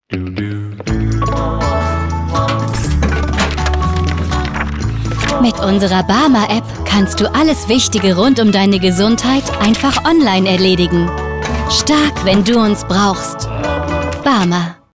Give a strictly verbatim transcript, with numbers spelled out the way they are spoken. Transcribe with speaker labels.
Speaker 1: Mit unserer Barmer-App kannst du alles Wichtige rund um deine Gesundheit einfach online erledigen. Stark, wenn du uns brauchst. Barmer.